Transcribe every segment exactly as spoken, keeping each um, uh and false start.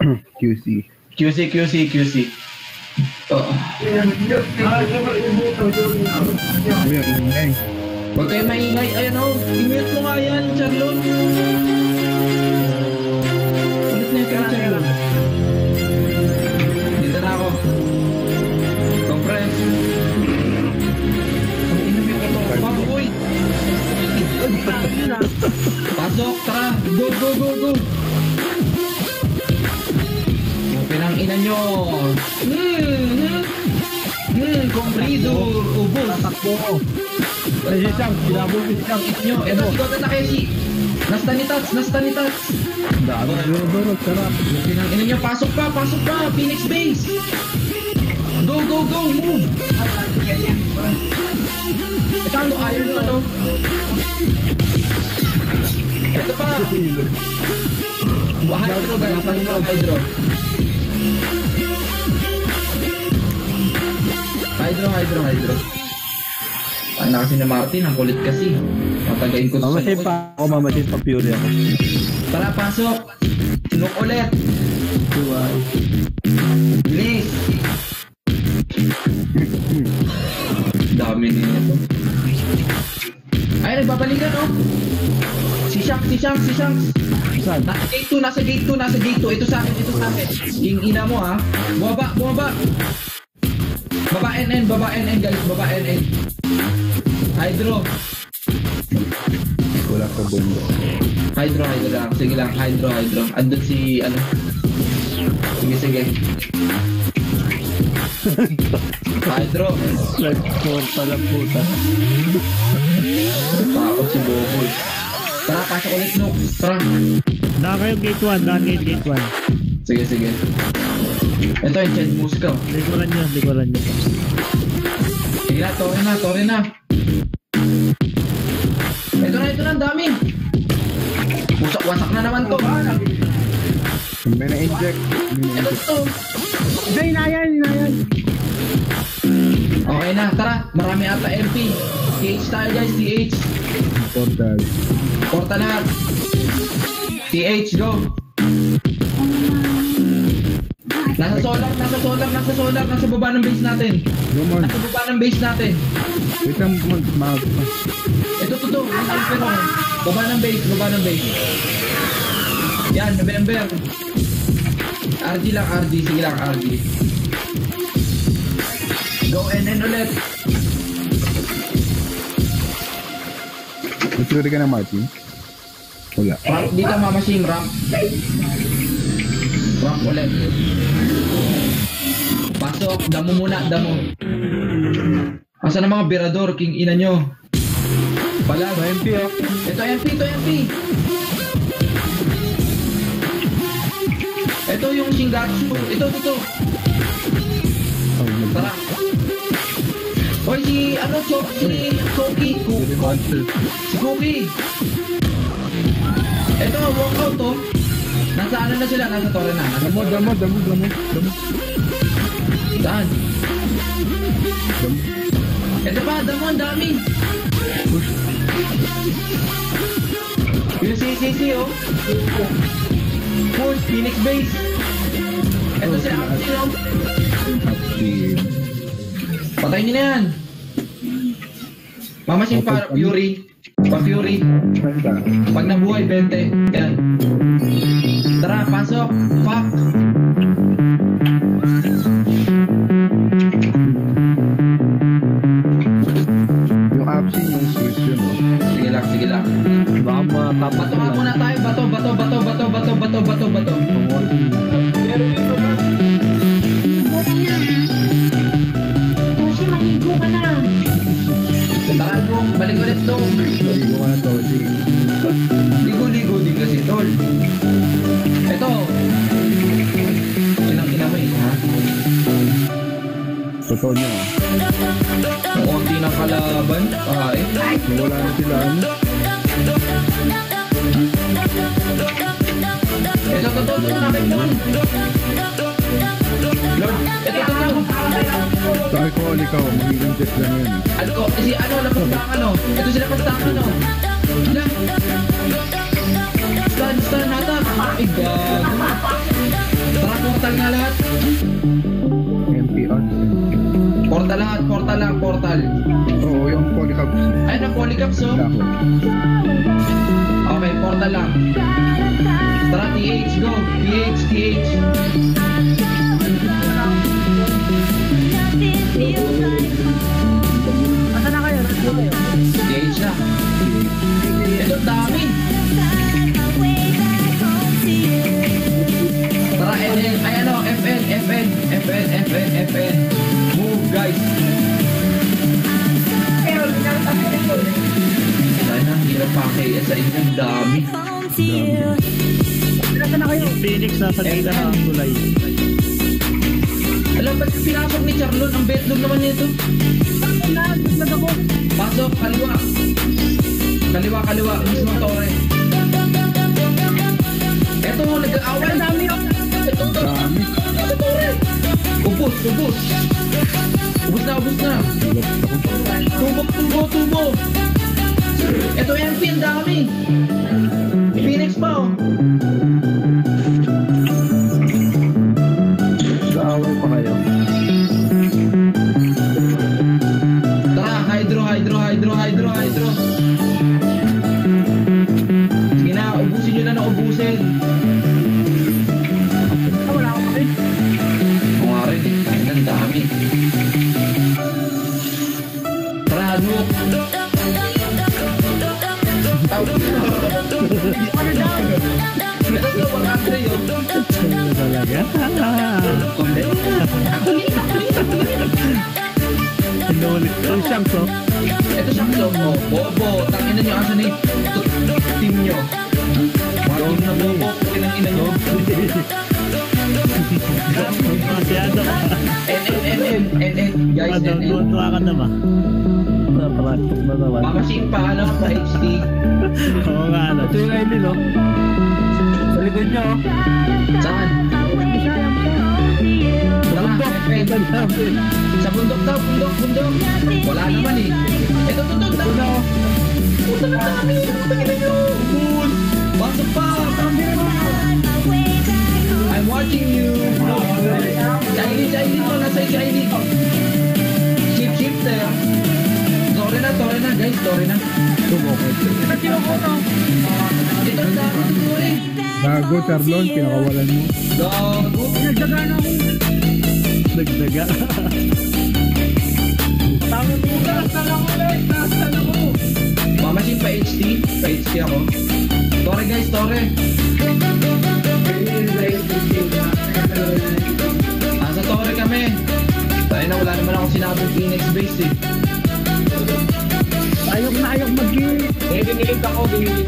Q C. Q C, Q C, Q C. Oh. Huwag kayo maingay. Ayan o, i-mute mo nga yan, Charlon. Ulit na yung Charlon. Dito na ako. Compress. Ang inamit ko to. Papoy. Pasok, tara. Go, go, go, go. Pinang ina nyo. Hmm, hmm. Hmm, komprido. Ubus. Takbo. Ay, si Sam, sinabol si Sam. Nyo, eto si Goten Takeshi. Nasta ni Tats, nasta ni Tats. Daro, daro, daro, sarap. Pinang ina nyo, pasok pa, pasok pa. Phoenix Base. Go, go, go, move. Ito ano, iron na to. Ito pa. Hydro, guys. Hydro, hydro. Hydro, hydro, hydro. Ano na kasi na Martin, ang kulit kasi. Matagayin ko sa mamasin pa ako, mamasin pa Fury ako. Tara, pasok. Look ulit. Please. Dami nito. Ay, nagbabalikan oh. Si Shanks, si Shanks, si Shanks. Nasa gate two, nasa gate two, nasa gate two. Ito sa akin, ito sa akin. Yung ina mo ha. Bumaba, bumaba. Baba N N, baba N N guys, baba N N. Hydro. Wala ka bomba. Hydro, hydro lang. Sige lang, hydro, hydro. Andun si, ano. Sige, sige. Hydro. Nag-score pala puta. Takot si Boboy. Tara, pasok ulit no. Tara. Na kayo gate one, na gate one. Sige, sige. Ito yung Chad Musco. Likuran nyo, likuran nyo. Sige na, tore na, tore na. Ito na, ito na, dami. Wasak-wasak na naman to. May na-inject. Ito to. Hindi, inayan, inayan. Okay na, tara. Marami ata M P. T H tayo guys, T H. Portal. Portal lahat. T H, go. Nasa solar, nasa solar, nasa solar, nasa baba ng base natin. Nasa baba ng base natin. Wait lang, mag... Ito, ito, ito. Baba ng base, baba ng base. Yan, November. R G lang, R G. Sige lang, R G. Go N N ulit. Nagsulit ka na, Martin? Wala. Ramp dito, mamashing, ramp. Ramp ulit. Pasok, damo muna, damo. Asan ang mga birador, king ina nyo? Pala, M P oh. Ito M P, ito M P. Ito yung Shingatsu. Ito, ito, ito. Tara. Hoy, si, ano, si Koki. Si Koki. Ito, walkout oh. Nasa ano na sila? Nasa tore na. Nasa damo, damo, damo, damo, damo. Saan? Damo. Ito pa, damo, ang dami. Yung C C C oh. Push, Phoenix Base. Ito si Axie oh. Patay nyo na yan. Mamasin pa Fury. Pa Fury. Pag nabuhay, bente. Yan. Tara, pasok. Fuck. Yung Axie, yung switch yun, no? Sige lang, sige lang. Baka matapat Bato muna tayo. Bato, bato, bato, bato, bato, bato, bato, bato. Pero dito ba? Kasi maligo ka na. Tara, bro. Balik ulit to. Ligo ka na to, Jing. Ligo-ligo din kasi, tol. Ito. Sinang ina mo eh, ha? Totoo niya, ah. Ang konti ng kalaban. Ay. Wala na sila, ano? Ito, totoo. Ito, nakit mo. Lord, ito, totoo. Sa alcohol, ikaw, magiging jet lang yan. Alko, si ano, lapagtakan, no? Ito sila pagtakan, no? Sila. Stun, stun, hatak. Ay, gago. na lahat. M P on. Portal lahat, portal lang, portal. Oo, yung polycaps. Ayun na, polycaps oh. Dako. Okay, portal lang. Tara, T H, go. T H, T H. Asa na kayo? Asa na kayo? T H na. Ito, dami. Tara, N N. Ay, ano, F N, F N, F N, F N, F N. Move, guys. Tayo na, hirap pa kayo sa inyo. Dami. Asa na kayo? Phoenix nasa gila ng kulay. Alam ba, pinasok ni Charlon ang bedroom naman nito? Nag ako. Pasok, kaliwa. Kaliwa, kaliwa. Mismo tore. Eto, nag-aaway. Ang dami yun. Ito, ito. Ito, tore. Ubus, ubus. Ubus na, ubus na. Tubo, tubo, tubo. Ito, M P, ang dami. Phoenix pa, oh. Nag-aaway pa kayo. Tara, hydro, hydro, hydro, hydro, hydro. Sige na, ubusin nyo na na ubusin. Ah, wala ako pa rin. Oo nga rin eh, ay ang dami. Tara, Nook. Tawag na. Ano daw? Ito to, one hundred yun. Ano talaga? Kundi. Inulit ko siyang so. Ito siyang vlog mo. Bobo, tangin na nyo, asan na yung team nyo? Mga team na bobo, kinang ina nyo. Masyado ka. N N, N N, N N, guys, N N. Tuwa ka naman. Naparatok na naman. Mamasin pa, ano, pa H D. Oo nga, ano. Ito yung Aileen, no? Sa likod niyo, oh. Saan? Sa bundok. Sa bundok daw, bundok, bundok. Wala naman eh. Ito, ito, ito, ito. Puta na dami. Puta na nyo. Ubus. Pasok pa. I'm watching you. Chaili, chaili to. Nasa yung chaili. Chip, chip, sir. Tore na, tore na, guys. Tore na. Ito, ang dami. Tore. Gago, Charlon, pinakawalan mo. Gago. Nagdaga na ako. Nagdaga. Tama mo ka. Saan ako ulit? Saan ako? Mamasin pa H D. Pa H D ako. Tore, guys. Tore. Nasa tore kami. Tayo na, wala naman ako sinabing Phoenix base eh. Ayok na ayok mag-gilid. Eh, binilig ako, binilig.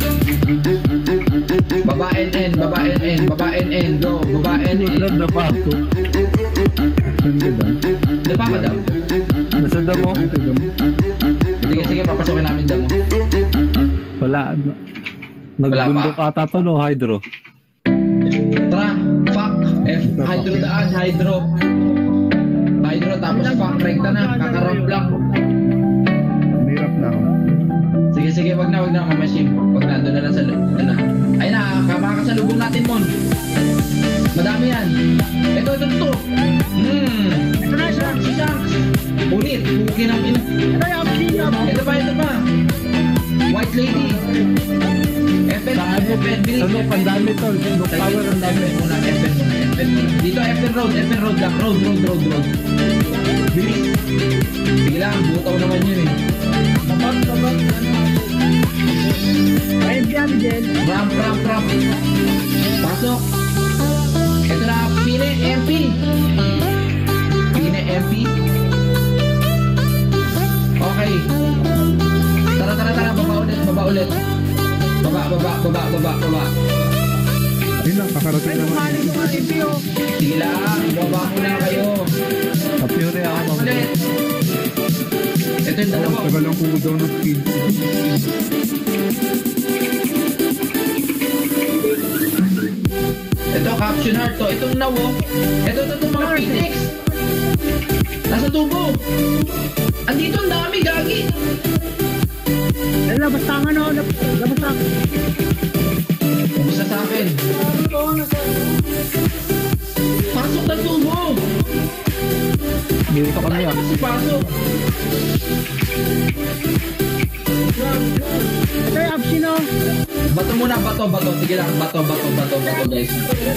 Baba N N, baba N N, baba N N, go, baba N N. Sunod na pa ako. Saan ba? Dapa ka daw? Nasa damo? Ito damo. Sige, sige, papasokin namin damo. Wala. Nagbundok ata to, no? Hydro. Tara, fuck, F, hydro daan, hydro. Hydro, tapos fuck, rekta na, kakarap lang. Nahirap na ako. Sige, sige, wag na, wag na, mamasin. Wag na, doon na lang sa loob. Doon na. Ayun na, makakasalubong natin, Mon. Madami yan. Ito, ito, ito. Hmm. Ito na siya. Si Shanks. Ulit, bukin ang ina. Ito yung sino mo. Ito pa, ito pa. White lady. F N, F N, bilis. Ano, pandami to. No power ang dami. F N muna, F N muna, F N muna. Dito, F N road, F N road lang. Road, road, road, road. Bilis. Sige lang, butaw naman yun eh. Kapag, kapag. Ayun dyan, Jen. Ramp, ramp, ramp. Pasok. Ito na, Pine, M P. Pine, M P. Okay. Tara, tara, tara. Baba ulit, baba ulit. Baba, baba, baba, baba, baba. Ayun lang, kakarating Ay, naman. kumali ko nga M P, oh. Sige lang, baba muna kayo. Kapure ako. Ulit. Ito yung Oh, dalawa. tagal lang cooldown ng speed. Ito, caption art to. Itong nawo. Ito, ito, ito, mga Phoenix. Nasa tubo. Andito, ang dami, gagi. Ay, labas tangan, oh. Labas tangan. Ubus na sa akin. Pasok ng tubo! Dito kami Tayo ah. kasi pasok! Ito yung option oh. Bato muna, bato, bato. Sige lang, bato, bato, bato, bato guys.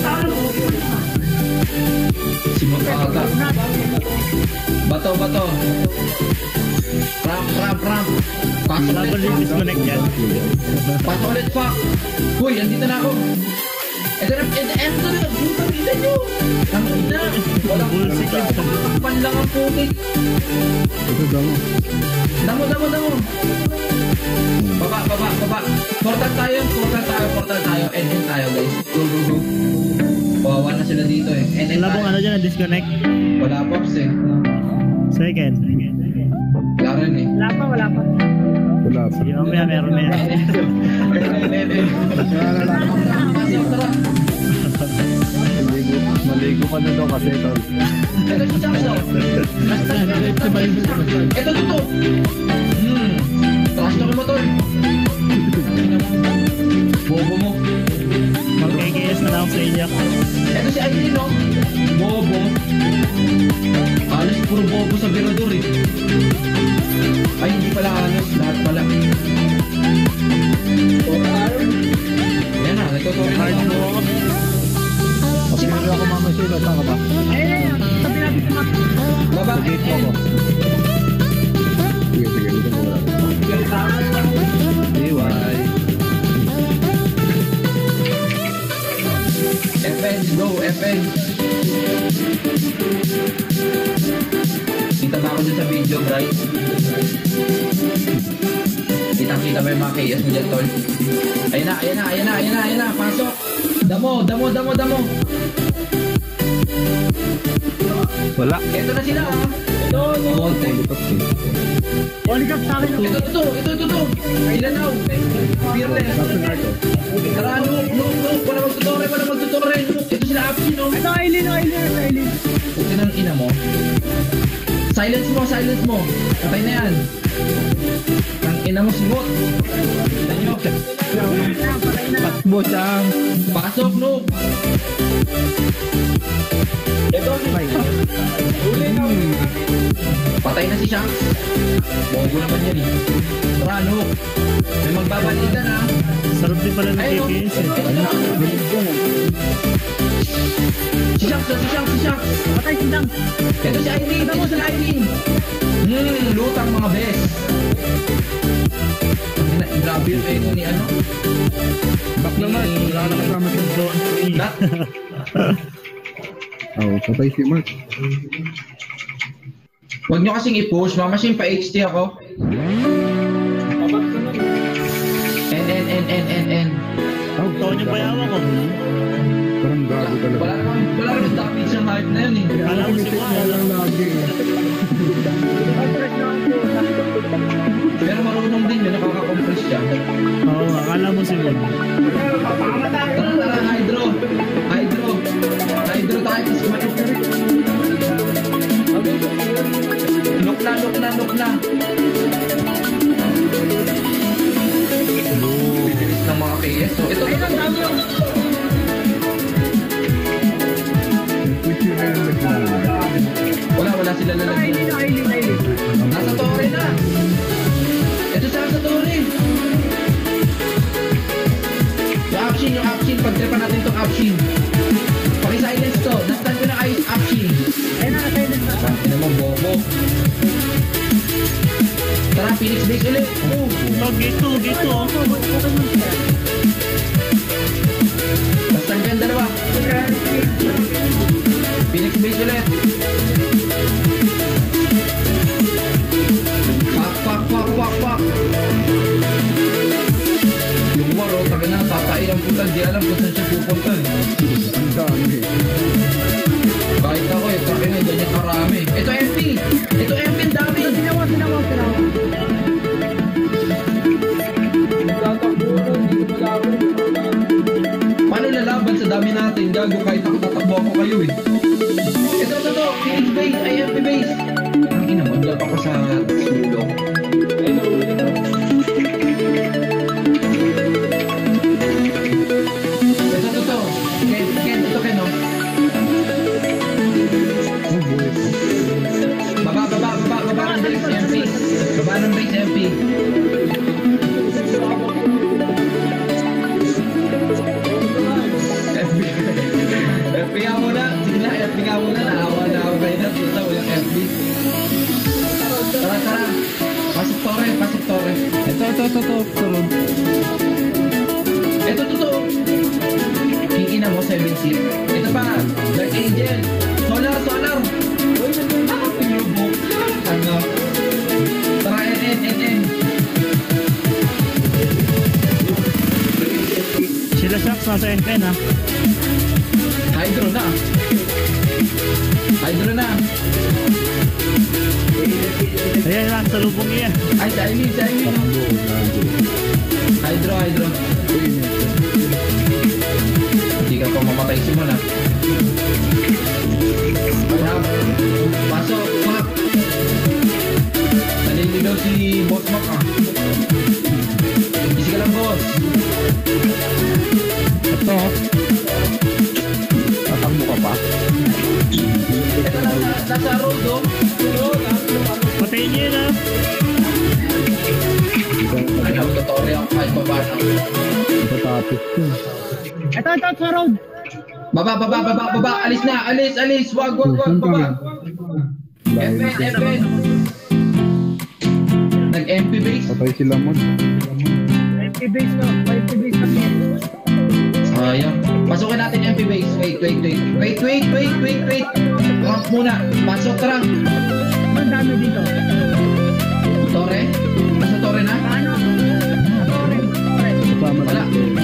Simon ka aga. Bato, bato. Ramp, ramp, ramp. Pasok Wala ulit, ba fuck. disconnect yan? Pasok ulit, fuck. Uy, andito na ako. Ito na, ito, ito na. Putang ina nyo. Ang ina. Walang Bullshit yun. takpan lang ang putik. Ito daw. Damo, damo, damo. Baba, baba, baba. Portal tayo, portal tayo, portal tayo. End, end tayo, guys. Go, go, go. Wawa na sila dito eh. End, end Wala bang tayo. ano dyan na disconnect? Wala pops eh. Second. Wala rin eh. Wala pa, wala pa. Wala pa. Sige mamaya meron na yan. End, end, end, end, end. Wala lang. Pasok, tara. Maligo, maligo ka na daw kasi ito. Ito si Jackson. Ito, ito, ito. Hmm. Trash na mo, tol. Bobo mo. Mag-K K S na lang sa inyo. Ito si Aileen, no? Bobo. Alos puro bobo sa Virador, eh. Ay, hindi pala alos. Lahat pala. Yan na, nagtutuloy na Hard ako. mo ako. Kasi hindi ako mamasila. Saan ka ba? Ayun, ayun. Sabi natin sa map. Baba, Sa gate mo ako. Sige, sige. Dito ko wala. Iway. F N, go, F N. Kita ba ako dyan sa video, right? Kita-kita ba yung mga K S mo dyan, tol? Ayun na, ayun na, ayun na, ayun na, ayun na, pasok! Damo, damo, damo, damo! Wala. Ito na sila, ah! Ito, ito, Polygraph sa akin. ito, ito, ito, ito, ito! Ilanaw! Fearless! Tara, look, look, look! Wala magtutore, wala magtutore! Ito sila, Apsi, no? Ito, Aileen, oh, Aileen, ito, Aileen. Huwag ng ina mo. Silence mo, silence mo. Patay na yan. Ang ina mo, simot. Tignan nyo. Takbo siya. Pasok, no. Ito, patay na si Shanks. Bobo naman yan eh. Tara, no. May magbabalitan ha. Sarap din pala ng K Ayun, K S eh. Si Shanks, si Shanks, si Shanks. Patay si Dang. Ito si Aileen, ito si Aileen. Hmm, lutang mga bes. Grabe yung ito ni ano. Back naman. Wala na kasama siya. Lahat. Oo, patay si Mark. Huwag nyo kasing i-push, mamasin pa H D ako. N, N, N, N, N, N. Taon yung bayawa ko. Parang gago talaga. Wala naman, wala naman damage yung hype na yun eh. Kala ko si Wala Juan. lang lagi. Pero marunong din yun, nakaka-compress siya. Oo, akala mo si Juan. Tara, tara, Hydro. Hydro. Hydro tayo, tapos kumalit na rin. Look na, look na, look na. Bibilis ng mga K S. So, ito, ito, ito. Push yun na yung nagsimula. Wala, wala sila Ito, lalagyan. Aileen, oh, Aileen, Aileen. Nasa tore na. Ito sa nasa tore. Yung action, yung action. Pagtripan natin itong action. Paki-silence to. Nastan ko na ayos action. Ayun na, silent na. Ano mo, bobo. Tara, Phoenix Base ulit. Oh. Oh, gate two, gate two. Nastan ko yung dalawa. Phoenix Base ulit. Pak, pak, pak, pak, pak. Yung waro, taga na, tatay ang puta. Di alam kung saan siya pupunta. eh. Ang dami. Kahit ako eh, taga na, ganyan karami. Ito M P! Ito M P, ang dami! Sinawa, sinawa, sinawa. Paano lalaban sa dami natin? Gago, kahit ako tatakbo ako kayo eh. Ito, ito, ito! Phoenix Base, I M P Base! Ang ina mo, diyan ako sa sulong. Ito, ito, ito! Ken, Ken, ito Ken, oh. Ito pa, Dark Angel. Solar, solar. Uy, nakapinubok. Ano? Tara, N N, N N. Sila Sharks nasa N N ha. Hydro na. Hydro na. Ayan lang, sa lubong niya. Ay, sa Aileen, sa Aileen. Hydro, hydro. Hindi ka pa mamatay simula. Pasok. Pasok, pak. Naliligaw si Boss Mac ah. Easy ka lang, boss. Ito. Tatakbo ka pa. Ito nasa, nasa road oh. Patayin niya na. Ano, tutorial ako kahit baba na. Matapos ko. Ito, ito, sa road. Baba, baba, baba, baba. Alis na, alis, alis. Wag, wag, wag, baba. F N, F N. Nag-M P base. Patay sila mo. five P base no, five P base kami. Sayang. Pasukin natin M P base. Wait, wait, wait. Wait, wait, wait, wait, wait. Ramp muna. Pasok, tara. Ang dami dito. Tore? Nasa Tore na? Paano? Tore, tore. Kasama Wala.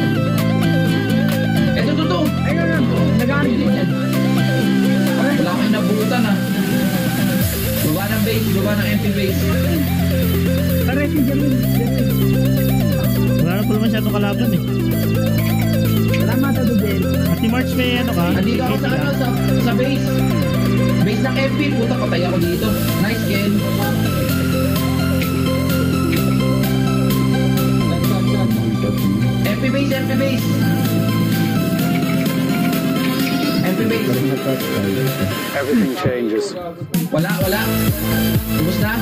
Eto, to, to. Ayun na, nag-aaral Hindi dito. yan. Wala kang nabutan ah. Baba ng base, baba ng M P base. Tara, si Jamin. Wala na pala masyadong kalaban eh. Salamat, Ado Del. At ni March may ano ka? Andito ako sa ano, sa, sa base. Base ng M P, puta patay ako dito. Nice, Ken. M P base, M P base. M P base. Everything changes. Wala, wala. Ubus na?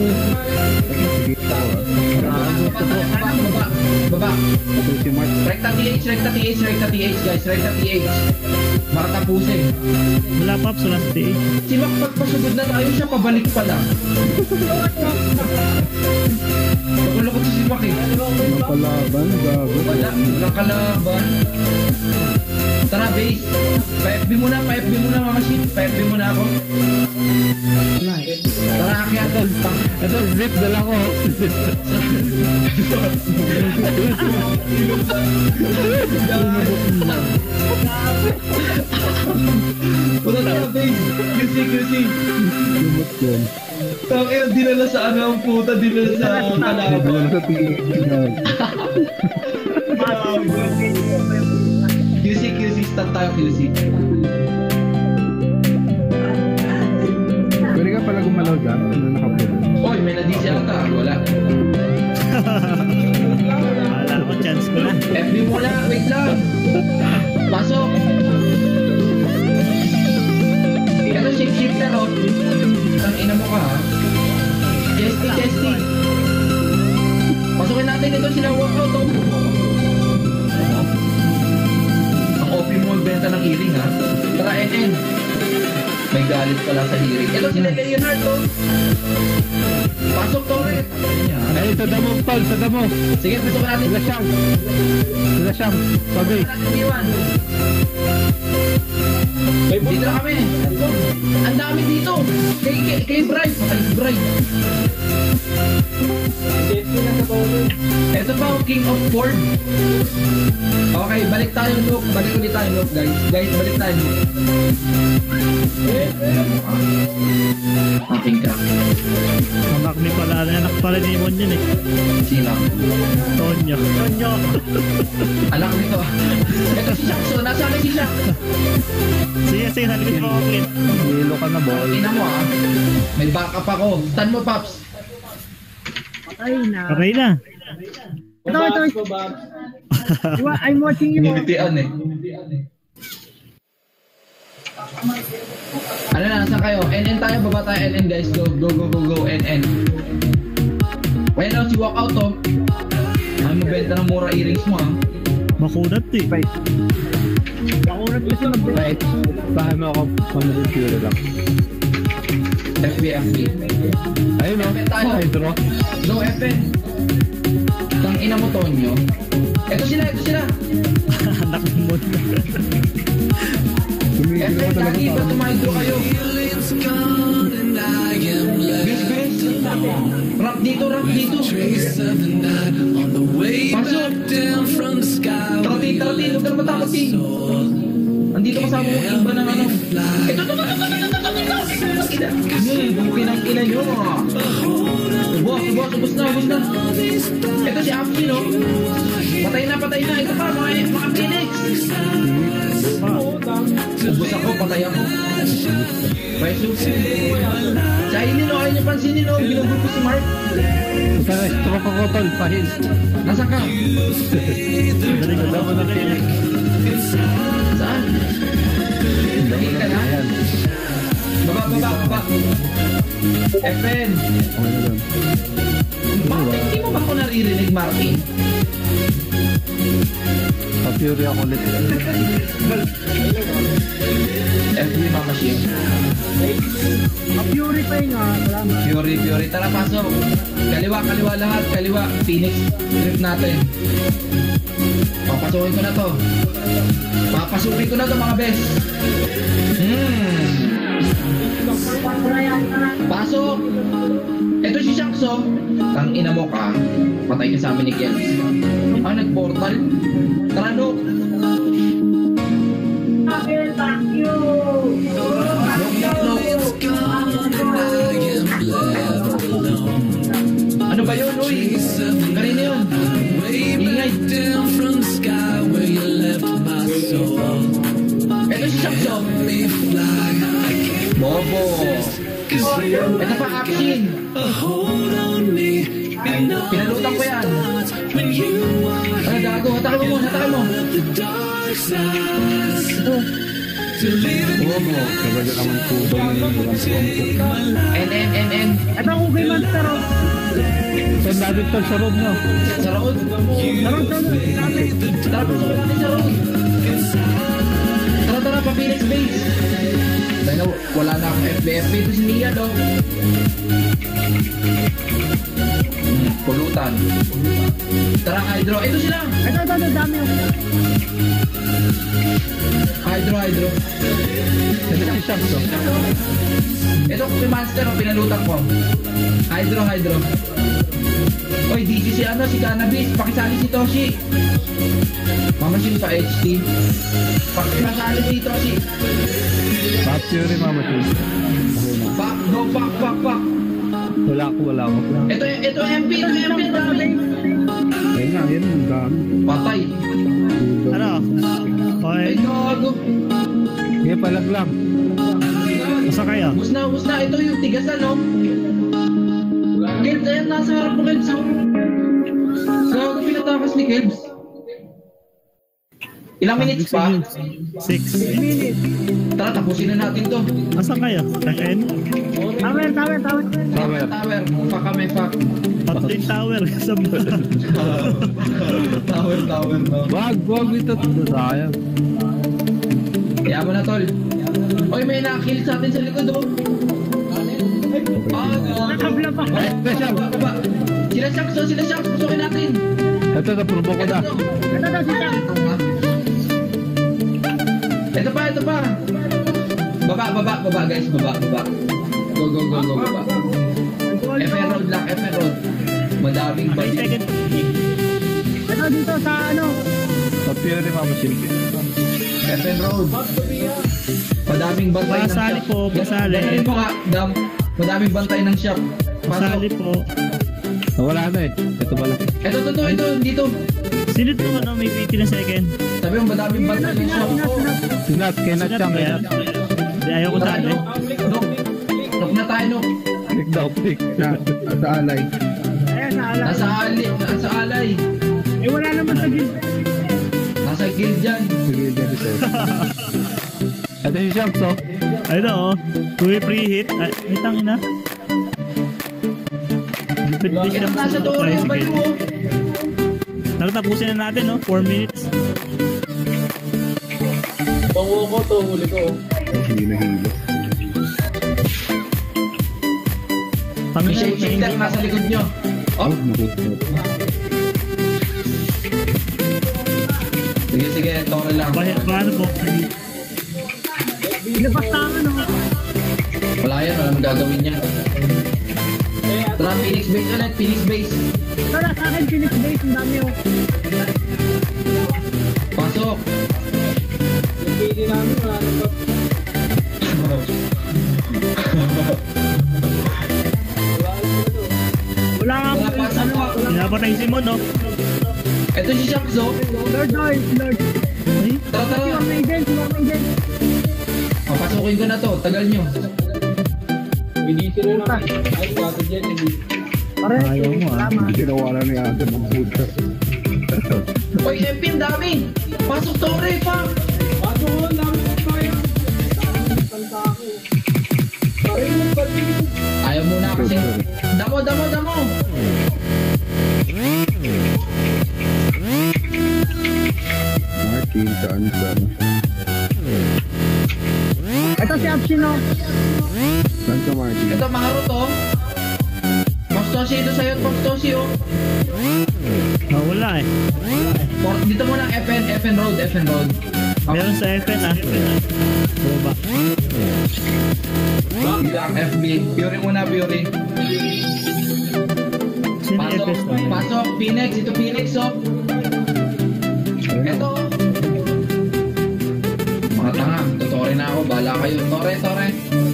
Ah, baba, baba, baba, baba. Patay si Mark. Rekta T H, rekta T H, rekta T H, guys. Rekta T H. Marta Pusin. Wala Pops, wala sa T A. Si Mac, pagpasugod na tayo siya, pabalik pa lang. Nakulokot si Mac eh. Napalaban, gago. Wala, walang kalaban. Tara, base. Pa-F B muna, pa-F B muna, Mama Shit. Pa-F B muna ako. Tara, akyat. Ito, zip na lang ako. Wala tara, base. Kasi, kasi. Lumot yun. Tangina, dinala sa ano ang puta, dinala sa kalaban. Wala sa tingin. Q C, Q C, start tayo Q C. Pwede ka pala gumalaw dyan. Ano nakapulo? Oy, may na-D C ata. Wala. Wala ko, chance ko na. F B mo lang, wait lang. Pasok. Ito, shape-shifter oh. Ang ina mo ka ha. Chesty, chesty. Pasukin natin ito, sila walkout oh. Ang O P mo benta ng hearing ha. Tara, N N. May galit pala sa hearing. Ito, sila Leonard oh. Pasok, Tore. Ay, sa damo, Paul, sa damo. Sige, pasukin natin. Sila siyang. Sila siyang. Sabi. Dito na kami. Ang dami dito. Kay, kay, kay Brian. Patay si Brian. Ito pa, King of Ford. Okay, balik tayo, Luke. Balik ulit tayo, Luke, guys. Guys, balik tayo, Luke. Aking ka. Anak ni pala, anak pala ni Imon yun eh. Sino? Tonyo. Tonyo. Alam nito. Ito si Shaq. So, nasa akin si Shaq. Sige, sige, salikod mo ako, Clint. Hilo ka na, boy. Ina mo, ah. May backup ako. Stand mo, Paps. Patay na. Okay na. Ito, ito. Diba, I'm watching you. Binibitian eh. Ano na, saan kayo? N N tayo, baba tayo N N guys. Go, go, go, go, go, N N. Ayan lang si walkout oh. Ay mo benta ng mura earrings mo ah. Makunat eh. Makunat kasi mag- Right. Bahan mo ako. Pamilin pure lang. F B, F B. Ayun o. F N tayo. Hydro. Go F N. Tang ina mo Tonyo. Ito sila, ito sila. Anak ni Imon. Tumigil F ako N, talaga lagi ba parang... tumahidro kayo? Bes, bes. Rap dito, rap dito. Pasok. Trati, trati, huwag ka na matakot eh. Andito kasama mo iba ng ano. Ito, ito, ito, ito, ito, ito, ito. Hmm, bukin ang ina nyo. Ubos, ubos, ubos na, ubos na. Ito si Apsi, no? Patay na, patay na. Ito pa, mga, mga Phoenix. Ubos ako, patay ako. Pesos. Sa ini, no? Ayaw niyo pansinin, no? Ginugol ko si Mark. Kaya stroke ako tol, pahil. Nasaan ka? Galing ko daw na tinig. Saan? Dahil ka na? Baba, baba, baba. F N. Okay na lang. Bakit hindi mo ba ako naririnig, Martin? Pa-fury ako ulit. F B, Mama Shim. Purify nga. Salamat. Fury, Fury. Tara, pasok. Kaliwa, kaliwa lahat. Kaliwa. Phoenix. Trip natin. Papasukin ko na to. Papasukin ko na to, mga bes. Hmm. Pasok. Ito si Shakso. Tang ina mo ka. Patay ka sa amin ni Ken. Ah, nag-portal. Tara, no. Thank you. Ano ba yun, uy? Kanina yun. Ingay. Ito si Shakso. Bobo. Ito pa, action. Pinalutan ko yan. Ano, gago? Hatakin mo, hatakin mo. Bobo. Talaga naman po daw na yung buwan ko. N, N, N, N. Ito ang okay monster. oh. Saan natin tol sa road nyo? Sa road. Tarong tarong. Tara, pasok natin sa road. Tara, tara, pa Phoenix base. Dahil na, wala na akong F B F. Ito si Mia, no? Hmm, pulutan. Tara, Hydro. Ito sila. Ito, ito, ito, dami. oh. Hydro, Hydro. Ito si Shakso. Ito si Monster, oh, pinalutan ko. Hydro, Hydro. Oy, D C si ano, si Cannabis. Pakisali si Toshi. Mama Shin pa H T. Pakisali si Toshi. Pa-fury mama tol. Fuck, no, fuck, fuck, fuck. Wala ako, wala ako. Ito, ito M P, ito M P, dami. Ayun nga, yan ang dami. Patay. Ano? Ay, Okay. gago. Sige, palag lang. Masa kaya? Ubus na, ubus na. Ito yung tigasan, no? Kelbs, ayan, nasa harap mo, Kelbs. Gago, pinatakas ni Kelbs. Ilang minutes pa? Six. Tara, tapusin na natin to. Masa kaya? F N? Tower, tower, tower. Tower, tower. Fuck kami, fuck. Pating tower. Kasama. Tower, tower, no? Wag, wag ito. Sayang. Kaya mo na, tol. Oy, may nakill sa atin sa likod, oh. Ah, Nakabla pa. special. Baba. Sila Shakso, sila Shakso. Pasukin natin. Ito, na-provoke ko na. Ito. Ito, ito, si Jack. Ito pa, ito pa. Baba, baba, baba, guys. Baba, baba. Go, go, go, go, baba. F N road lang, F N road. Madaming Okay, balik. second. Ito dito sa ano. Pa-fury mama tol. F N road. Madaming bantay ng Pasali shop. po, pasali. Ganun mo nga, Dam. Madaming bantay ng shop. Pasali Pasok. po. Wala na eh. Ito pala. Ito, ito, ito, ito, dito. Sino ito ano, may eighty na second? Sabi mo, madaming bantay ng shop. Sinat, kay Nat Sinat siyang, ba kay yan? Nat. Hindi, ayaw ko Tara, tali. Nok. Nok. Nok na tayo, Nok. Pick daw, pick. Sa, sa alay. Ayan, sa ala. Nasa ali, nasa alay. Eh, wala naman sa guild. Nasa guild dyan. Sige, dyan ito. Ito si Shakso. Ito oh. Two free hit. Ay, may tangina. Lupit din siya. Ito nasa tore, balik mo. Nakatapusin na natin no. four minutes. Pango ko to, huli ko. Hindi na hilo. May Tangina. shapeshifter nasa likod nyo. Oh, Oh, nakuha. sige, sige, tore lang. Ba- Paano po? Ilabas na ako, no? Wala yan, walang gagawin yan. Tara, Phoenix Base ulit, Phoenix Base. Tara, sa akin, Phoenix Base, ang dami, oh. Pasok. Pwede namin, wala na ba? Wala nga Wala po, pa, ano, pa. wala. Pinapatay si Mon, no? Ito si Shanks, oh. Lord, Lord, Lord. Ay, Tara, Si tara. War Maiden, si War Maiden. Papasukin ko na to, tagal nyo. Bidisi rin naman. Ay, gato dyan, hindi. Pare, Ayaw mo, ah. tama. Ginawa na ni Ate ng puta. Oy, M P, ang dami. Pasok to, re, pa. Paso ko, dami ko kaya. Tanta ako. Pare, magpati. Ayaw muna kasi. Damo, damo, damo. Marking, saan saan. Ito si Abshin, oh. Saan ka Marking? Ito, maharo to. Postosi, ito sa'yo, Postosi, oh. ah, wala eh. Por, dito muna ang F N, F N Road, F N Road. Meron sa F N, ah. Baba. Sige lang, F B. Fury muna, Fury. Sino Pasok, F S na? pasok, Phoenix, ito Phoenix, oh. Ito. Mga tanga, tutore na ako, bahala kayo. Tore, tore.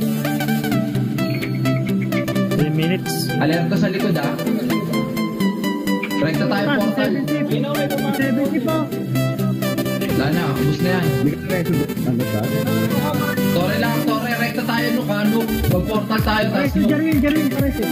three minutes. Alerto sa likod, ah. Rekta tayo, portal. Ay, no, may pumasok. seventy po. Wala na, ubus na yan. Hindi ka na ito. Ano ka? Tore lang, tore, rekta tayo, no, kano. Mag-portal tayo, Pare, tapos si no. Jarin, Jarin, pare, si.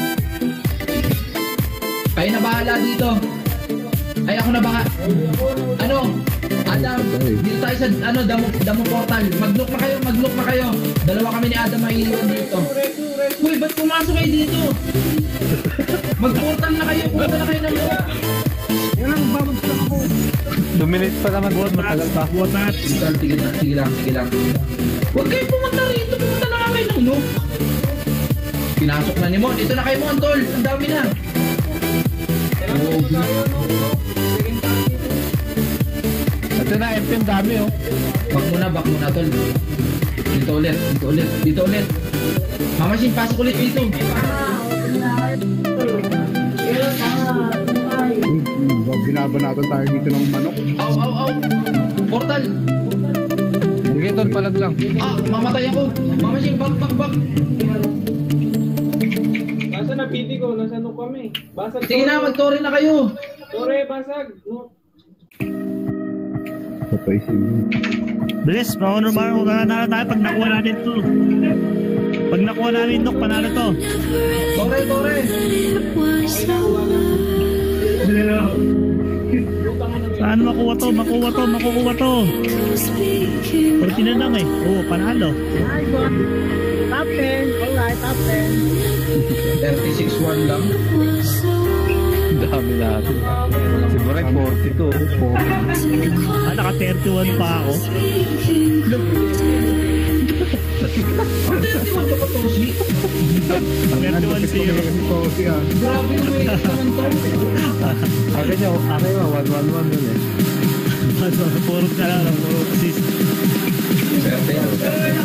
Kayo na bahala dito. Ay, ako na bahala. Ano? Adam, dito tayo sa, ano, damo, damo portal. Mag-look na kayo, mag-look na kayo. Dalawa kami ni Adam ay iwan dito. Uy, ba't pumasok kayo dito? Mag-portal na kayo, punta na kayo ng look. Yan lang, babagsak ako. Dominate pa naman. Buot matagal pa. Buot na. Sige lang, sige lang, sige lang, sige lang. Huwag kayo pumunta rito, pumunta na kami ng look. Pinasok na ni Mon. Ito na kayo, Mon, tol. Ang dami na. Oh, Ito na, F M dami, oh. back muna, back muna, tol. Dito ulit, dito ulit, dito ulit. Mamasin, pasok ulit dito. Binabanatan tayo dito ng manok. Aw, aw, aw. Portal. Sige, tol, palag lang. Ah, mamatay ako. Mamasin, back, back, back. Nasa na piti ko, nasa no kami. Basag. Sige na, mag-tore na kayo. Tore, basag. No. Patay si Bilis, mauna mauna na tayo pag nakuha natin to. Pag nakuha natin Nok, panalo to. Tore, tore. Saan makuha to? Makuha to, makukuha to. Porti na lang eh. Oo, panalo. Nice one. Top ten. Alright, top ten. thirty-six one lang. Dami natin. Siguro forty-two. Ah, naka thirty-one pa ako. Ang thirty-one ka pa, Toshi. thirty-one zero. Tosi ah. Grabe yung weight naman to. Akin nyo, akin mo, one one one dun eh. Puro ka lang, puro assist. Swerte yan.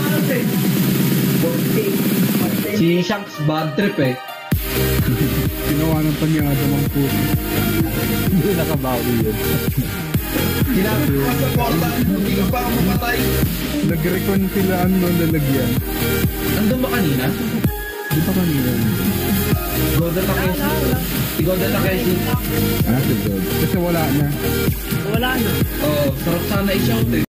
Si Shanks, bad trip eh. Ginawa ng panyado ng puta. Hindi nakabawi yun. Ginamit ko sa portal, hindi ka pa mamatay. Nag-reconcilaan no lalagyan. Nandun ba kanina? Di ba kanina? Goda na kayo. Si Goda na kayo. Ah, si God. Kasi wala na. Wala na. Oh, sarap sana i-shout eh.